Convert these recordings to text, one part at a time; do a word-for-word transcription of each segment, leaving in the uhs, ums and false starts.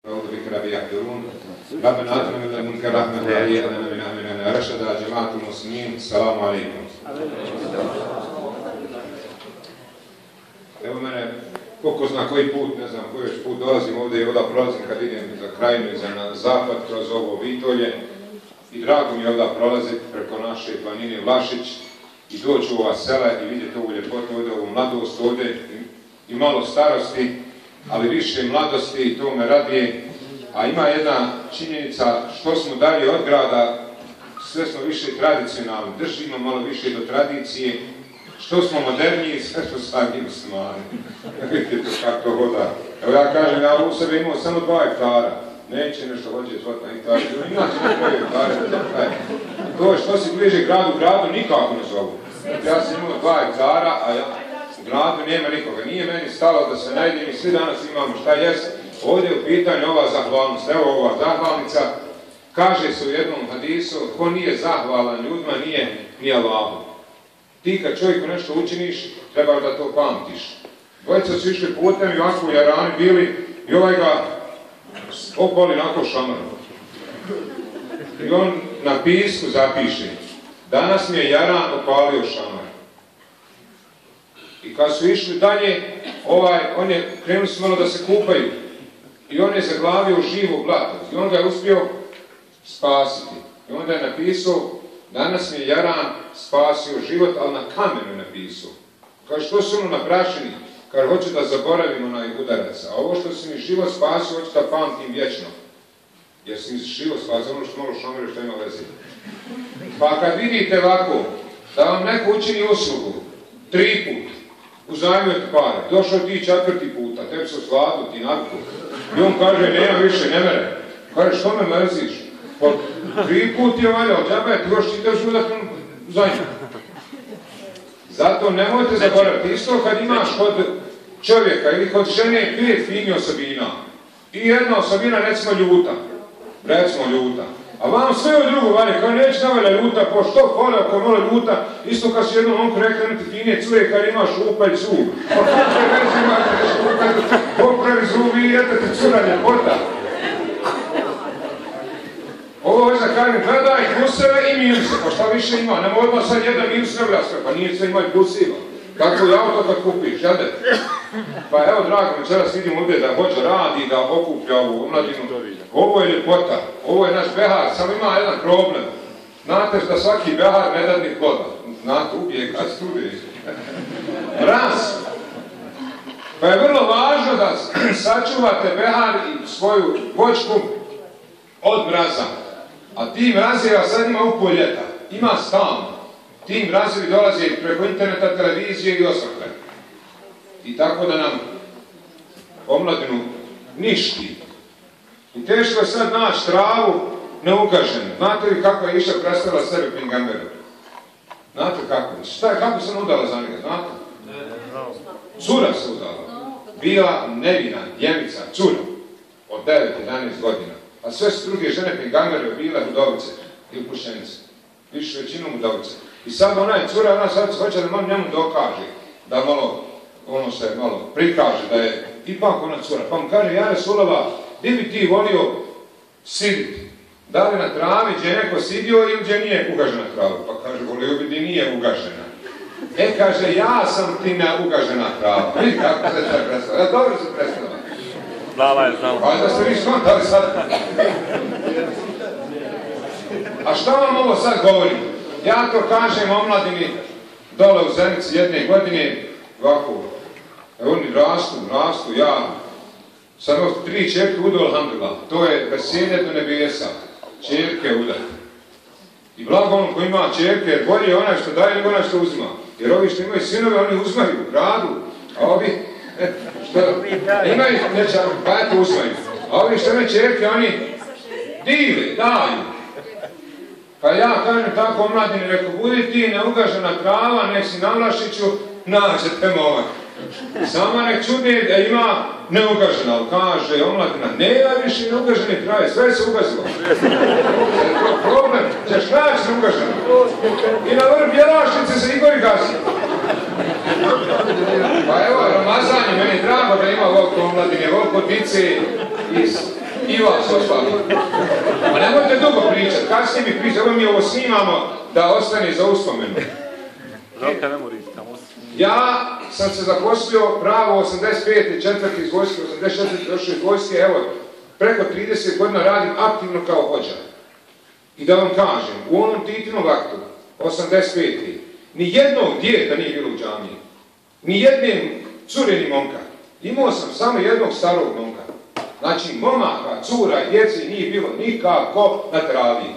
أعوذ بك ربي يحضرون ربنا آتنا من لدنك رحمة وهيئ لنا من أمرنا رشدا جماعة المسلمين السلام عليكم. Evo mene, koliko zna koji put, ne znam koji još put dolazim ovdje i ovdje prolazim kad idem za krajinu i za zapad kroz ovo Vitolje i drago mi je ovdje prolaziti preko naše planine Vlašić i doći u ova sela i vidjeti ovu ljepotu ovdje, ovu mladost ovdje i, i malo starosti, ali više mladosti i to me radije. A ima jedna činjenica, što smo dalje od grada, sve smo više tradicionalni, držimo malo više do tradicije, što smo moderniji, sve što sami muslimani. Vidite to kako to hoda. Evo ja kažem, ja u sebi imao samo dva hektara, neće nešto hoće zvati na hektara, inače ne troje hektare. To je što se bliže gradu, gradu nikako ne zovu. Ja sam imao dva hektara, a ja, u gradu nema nikoga. Nije meni stalo da se najdem i svi danas imamo šta jest. Ovdje je u pitanju ova zahvalnost. Evo ova zahvalnica, kaže se u jednom hadisu, ko nije zahvalan ljudima, nije ni Allahu. Ti kad čovjeku nešto učiniš, treba da to pamtiš. Dvojica su išli putem i ovako u jarani bili i ovaj ga opali nakon šamarom. I on na pisku zapiše, danas mi je jaran opalio šamar. I kad su išli dalje, ovaj, on je, krenuli su malo da se kupaju. I on je zaglavio živo blato. I on ga je uspio spasiti. I onda je napisao, danas mi je jaran spasio život, ali na kamenu je napisao. Kaže, što su ono na prašini? Kaže, hoću da zaboravim onaj udarac. A ovo što si mi život spasio, hoću da pamtim vječno. Jer si mi život spasio, ono što malo šomere što ima veze. Pa kad vidite ovako, da vam neko učini uslugu, tri put, uzajmujete pare, došao ti četvrti puta, tebi se sladu, ti nakupu. I on kaže, nema više, ne mere. Kaže, što me mrziš? Pa tri put je valjao, džabe, ti još čitaš udatno uzajmju. Zato nemojte zaboraviti, isto kad imaš kod čovjeka ili kod žene pet fini osobina i jedna osobina, recimo ljuta, recimo ljuta, a vam sve od drugo valje, kao neće navalja ljuta, po što hvala ako je malo ljuta, isto kad si jednom momku rekla imati finije cure, kad imaš upalj zub, pa popravi zub i jete te cura ljepota. Ovo je za kažem, gledaj pluseve i minuse, pa šta više ima, nema odmah sad jedan minus ne vlaska, pa nije sve ima i plusiva. Kako je auto kad kupiš, jade? Pa evo, drago, večeras vidim ovdje da hođa radi, da okuplja ovu omladinu. Ovo je ljepota, ovo je naš behar, samo ima jedan problem. Znate da svaki behar ne dadni ploda. Znate, ubije kad studije. Raz. Pa je vrlo važno da sačuvate behar i svoju voćku od mraza. A ti mrazeva sad ima upoj ljeta. Ima stalno. Ti mrazevi dolaze preko interneta, televizije i osvakle. I tako da nam omladinu ništi. I teško je sad naći travu neugaženu. Znate li kako je išla predstavila sebe Pingamberu? Znate kako? Šta je, kako sam udala za njega, znate? Cura se udala. Bila nevina, djevica, cura. Od devet do jedanaest godina. A sve su druge žene Pingamberu bile udovice ili pušenice. Više većinom udovice. I sad ona je cura, ona sad hoće da njemu dokaže. Da malo, ono se malo prikaže da je ipak ona cura. Pa mu kaže, ja Resulova, gdje bi ti volio siditi? Da li na travi gdje je neko sidio ili gdje nije ugažena trava? Pa kaže, volio bi gdje nije ugažena. E, kaže, ja sam ti na ugažena trava. Vidi kako se to predstavlja. Ja dobro se predstavlja. Znala je, znala. Pa da ste vi skontali sad. A šta vam ovo sad govorim? Ja to kažem omladini dole u Zenici jedne godine, ovako, oni rastu, rastu, ja sam imao tri čerke udao, alhamdulillah, to je veselje do nebesa, čerke udati. I blago onom koji ima čerke, jer bolje je onaj što daje nego onaj što uzima. Jer ovi što imaju sinove, oni uzmaju, gradu, a ovi što imaju, neće, pa eto uzmaju. A ovi što imaju čerke, oni divle, daju. Pa ja kažem tako omladini, rekao, budi ti neugažena trava, nek si na Vlašiću, nađete momak. Sama nek čudi da ima neugažena, ali kaže omladina, nema više neugažene trave, sve se ugazilo. To je problem, ćeš naći neugažena. I na vrh Bjelašnice se Igori gazi. Pa evo, Ramazan je meni drago da ima volko omladine, volko dice iz I vas ostali. Pa nemojte dugo pričati, kasnije mi pričati, evo mi ovo snimamo da ostane za uspomenu. Ja sam se zaposlio pravo osamdeset pete četvrte iz vojske, osamdeset četvrte došao iz vojske, evo, preko trideset godina radim aktivno kao hođa. I da vam kažem, u onom Titinom aktu, osamdeset pete ni jednog djeta nije bilo u džamiji. Ni jedne cure ni momka. Imao sam samo jednog starog momka. Znači, momaka, cura i djece nije bilo nikako na travi.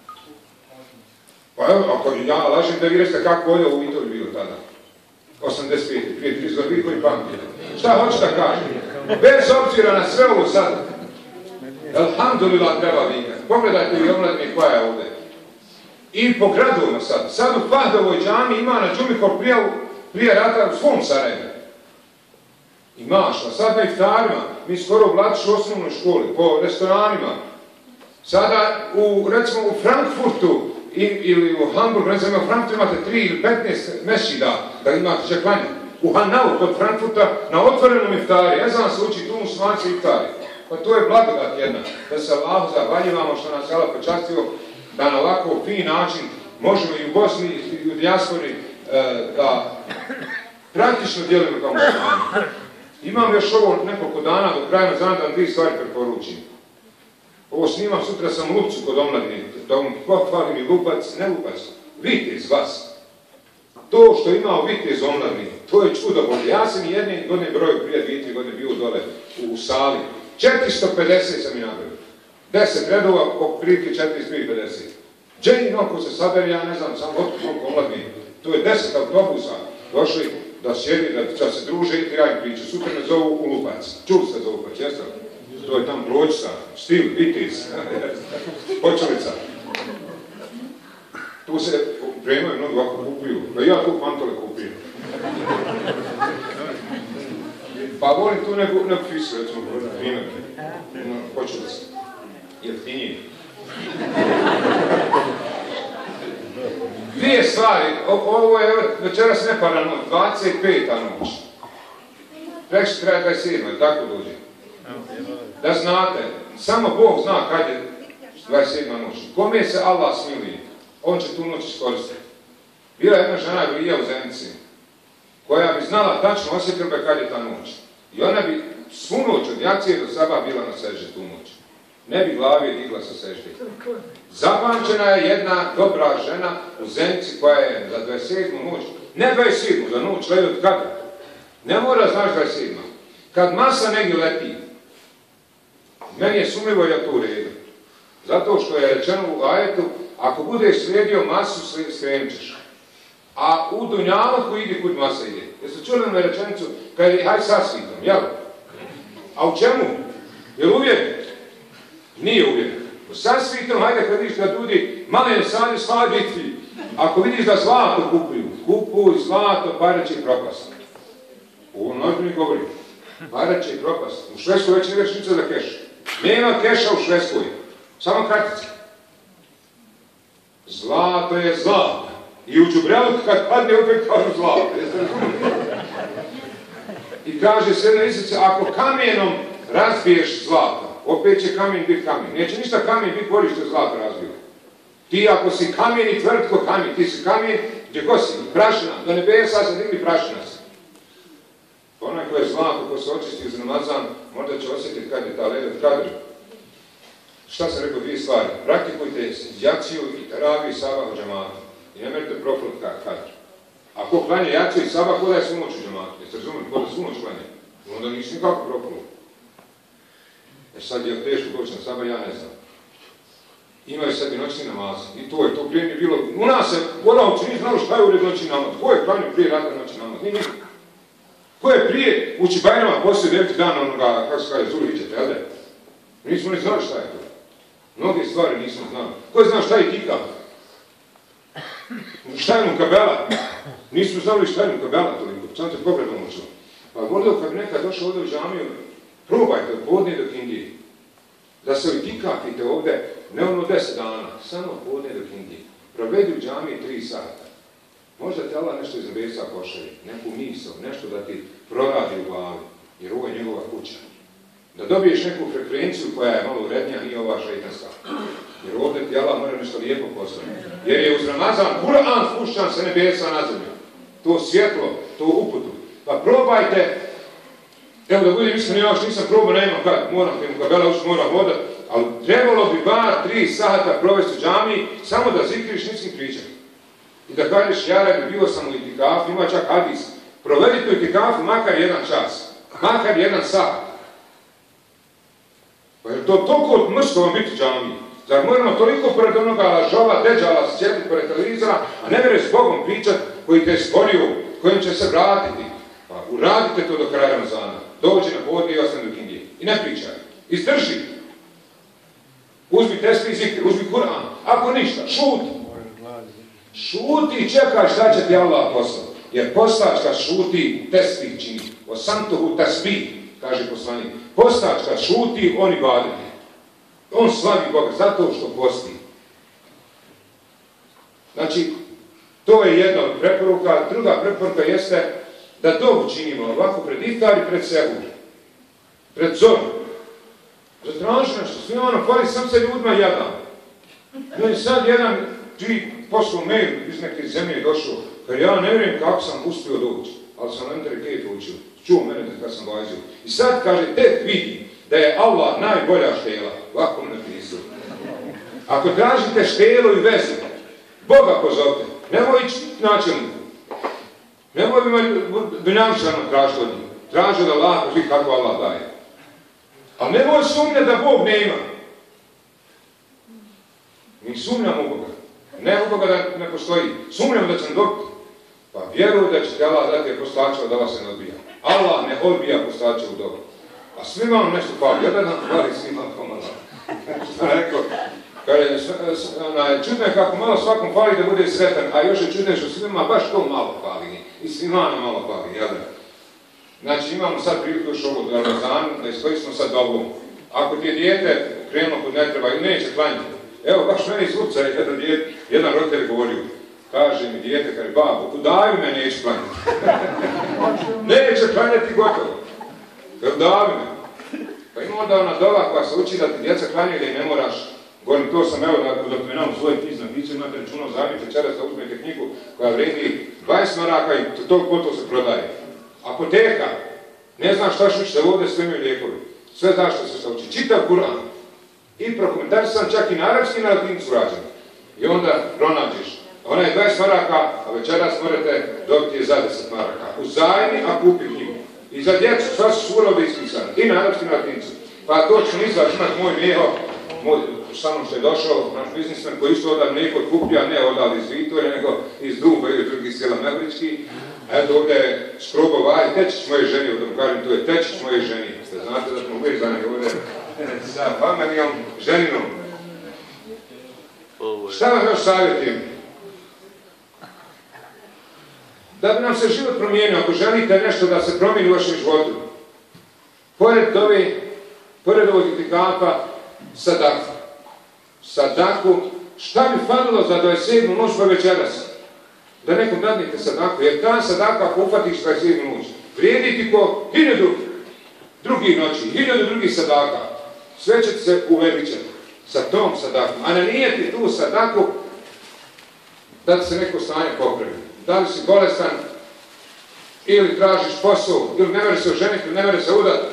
Pa evo, ako ja lažem da vi recite kako je ovo Vitolj bilo tada. osamdeset pete prije trideset godina, vi koji pamtite. Šta hoću da kažem? Bez obzira na sve ovo sad, alhamdulillah treba vikati. Pogledajte vi omladine koja je ovdje. I po gradovima sad. Sad u Pahdovoj džami ima na Džumikor prijavu prije rata u svom Sarajevu. I mašla, sad na iftarima, mi skoro u Blatišu osnovnoj školi, po restoranima. Sada, u, recimo u Frankfurtu i, ili u Hamburgu, ne znam, u Frankfurtu imate tri ili petnaest mesčida da imate čeklanje. U Hanau, kod Frankfurta, na otvorenom iftari, ja znam se uči tu muslimanci iftari. Pa to je blagodat jedna, da se Allahu zahvaljivamo što nas Allah počastio, da na ovako fin način možemo i u Bosni i u dijaspori da praktično djelujemo kao muslimani. Imam još ovo nekoliko dana, do kraja znam da vam dvije stvari preporučim. Ovo snimam, sutra sam u Lupcu kod omladine, da vam pohvalim i lupac, ne lupac, vitez vas. To što imao vitez omladine, to je čudo Bože. Ja sam i jedne godine broju prije dvije, tri godine bio dole u sali. četiristo pedeset sam i nabavio. deset redova, oko prilike četiristo pedeset. Dženji noko se sabere, ja ne znam, sam otkućnog omladine. To je deset autobusa došli da sjedi, da se druže i trajim priču. Sutra me zovu u Lupac. Čuli ste za Lupac, jeste? To je tam Brođica, stil, vitis, Počelica. Tu se premaju mnogo ovako kupuju. Pa ja tu pantole kupujem. Pa volim tu neku, neku fisu, recimo, primjer. Počelica. Jeftinije. Dvije stvari, o, ovo je večeras nepara noć, dvadeset peta noć. Prekši kraja dvadeset sedma, tako dođe. Da znate, samo Bog zna kad je dvadeset sedma noć. Kome se Allah smiluje, on će tu noć iskoristiti. Bila jedna žena Ilija u Zenici, koja bi znala tačno osjetila kad je ta noć. I ona bi svu noć od jacije do saba bila na seždi tu noć. Ne bi glavi digla sa seždi. Zapamćena je jedna dobra žena u Zenici koja je za dvadeset sedmu noć, ne dvadeset sedmu, za noć ledi od kada. Ne mora znaš dvadeset sedma. Kad masa negdje leti, meni je sumljivo je to u redu. Zato što je rečeno u ajetu, ako budeš slijedio masu, skrenut ćeš. A u Dunjaluku ide kud masa ide. Jeste čuli na rečenicu, kad je haj sasvitom, jel? A u čemu? Je li uvijek? Nije uvijek. U sasvitom, hajde kad vidiš da ljudi male sadi sladiti. Ako vidiš da zlato kupuju, kupuj zlato, pare će propast. Ovo nožno mi govori. Pare će propast. U Švedskoj već ne već niča za keš. Nema keša u Švedskoj. Samo kartice. Zlato je zlato. I u Čubrelu kad padne opet kažu zlato. I kaže se jedna izreca, ako kamenom razbiješ zlato, opet će kamen biti kamen. Neće ništa kamen biti bolji što zlato razbio. Ti ako si kamen i tvrd ko kamen, ti si kamen, gdje ko si? Prašina. Do nebesa se digli prašina si. Onaj ko je zlato, ko se očisti uz namazan, možda će osjetiti kad je ta ledat kadr. Šta sam rekao, dvije stvari. Praktikujte jaciju i taraviju i sabah u džamatu. I ne merite profilat kadr. Ako klanje jaciju i sabah, ko da je svu noć u džamatu? Jeste razumeli, ko da svu noć klanje? Onda nisi nikako profilat. E sad je teško doći na sabah, ja ne znam. Imaju sebi noćni namaz. I to je, to prije mi bilo. U nas se, ona uči, nije znalo šta je ured noćni namaz. Ko je klanio prije rata noćni namaz? Nije nikako. Ko je prije uči Bajrama poslije deveti dan onoga, kako se kaže, Zulhiđeta, jel da? Nismo ni znali šta je to. Mnoge stvari nismo znali. Ko je znao šta je Kika? Šta je Mukabela? Nismo znali šta je Mukabela toliko. Sam se pogledom učilo. Pa možda kad bi nekad došao ovdje u džamiju, probajte od podne do Kindije. Da se odikakite ovdje, ne ono deset dana, samo podne do Kindije. Provedi u džamiji tri sata. Možda te Allah nešto iz nebesa pošalje, neku misao, nešto da ti proradi u glavi, jer ovo je njegova kuća. Da dobiješ neku frekvenciju koja je malo urednija, nije ova šeitanska. Jer ovdje ti Allah mora nešto lijepo postaviti. Jer je uz Ramazan Kur'an spušćan sa nebesa na zemlju. To svjetlo, to uputu. Pa probajte, evo da budem iskren, ja još nisam probao, nema kad, moram te kabela ući, moram vodat, ali trebalo bi bar tri sata provesti u džamiji, samo da zikriš, nisam pričat. I da kažeš, ja radim, bio sam u itikafu, ima čak hadis. Provedite u itikafu makar jedan čas, makar jedan sat. Pa je to toliko mrsko vam biti u džamiji. Zar moramo toliko pored onoga lažova, deđala sjediti pored televizora, a ne vjeruješ s Bogom pričat koji te je stvorio, kojim će se vratiti. Pa uradite to do kraja Ramazana. Dođi na podne i ostane do kindije. I ne pričaj. Izdrži. Uzmi tesbih i zikr, uzmi Kur'an. Ako ništa, šuti. Šuti i čekaj šta će ti Allah poslati. Jer postač kad šuti, tesbih čini. Osamtuhu tesbih, kaže poslanik. Postač kad šuti, on ibadeti. On slavi Boga zato što posti. Znači, to je jedna od preporuka. Druga preporuka jeste da dovu činimo ovako pred iftar i pred segur. Pred zoru. Zatraži nešto, svima ono hvali, sam se ljudima jadam. No i sad jedan čiji poslao mail iz neke zemlje došao, jer ja ne vjerujem kako sam uspio doći, ali sam Entereket učio, čuo mene kad sam vazio. I sad kaže, tek vidi da je Allah najbolja štela, ovako mi napisao. Ako tražite štelu i vezu, Boga pozovite, nemoj ići načelniku. Nemoj bi namšano tražiti od njih. Traži da Allah vidi kako Allah daje. Ali nemoj sumnjati da Bog ne ima. Mi sumnjamo u Boga. Ne u Boga da ne postoji. Sumnjamo da će nam dobiti. Pa vjeruj da će ti Allah dati postačeva da vas se ne odbija. Allah ne odbija postačevu dobu. A svima vam nešto fali. Jedan nam fali, svima pomalo. Što je rekao, čudno je kako malo svakom fali da bude sretan, a još je čudno što svima baš to malo fali. I svima nam malo fali, jel da? Znači imamo sad priliku još ovo Ramazanu, da iskoristimo sad dobom. Ako ti je dijete krenulo kod ne treba i neće klanjati. Evo, baš meni iz Urca je jedan, dijete, jedan roditelj govorio. Kaže mi dijete, kaže, babo, udaju me, neće klanjati. Neće klanjati gotovo. Udaju me. Pa ima onda ona dova koja se uči da ti djeca klanjaju da i ne moraš. Govorim, to sam evo dok me nam u svojoj knjizi napisao, imate računom zavnice, večeras da uzmete knjigu koja vredi dvadeset maraka i to koliko se prodaje. Apoteka, ne znam šta što učite ovdje, sve imaju lijekovi. Sve znaš što se uči. Čitav Kur'an. I prokomentarisam čak i na arapski i na latincu rađen. I onda pronađeš. Ona je dvadeset maraka, a večeras morate dobiti je za deset maraka. Uzajmi, a kupi knjigu. I za djecu, sva su sura ovdje ispisane. I na arapski i na latincu. Pa točno izlaš imat moj mlijeho, moj, sa mnom što je došao, naš biznismen koji isto odal mlijeko kupija, ne odal iz Vitorja, nego iz Duba ili drugih sjela Mevrički. Eto ovdje je skrobova, tečić moje ženi, da mu kažem, to je tečić moje ženi. Znate da smo uvijezani ovdje sa familijom, ženinom. Šta vam još savjetim? Da bi nam se život promijenio, ako želite nešto da se promijeni u vašem životu, pored ove, pored ovog itikafa, sadaku. Sadaku, šta bi falilo za dvadeset sedmu noć pa večeras? Da nekom dadnete sadaku, jer ta sadaka ako ufatiš dvadeset sedmu noć, vrijedi ti ko hiljadu drugih noći, hiljadu drugih sadaka. Sve će ti se uveličati sa tom sadakom. A ne nije ti tu sadaku da ti se neko stanje popravi. Da li si bolestan, ili tražiš posao, ili ne mere se oženiti, ili ne mere se udati,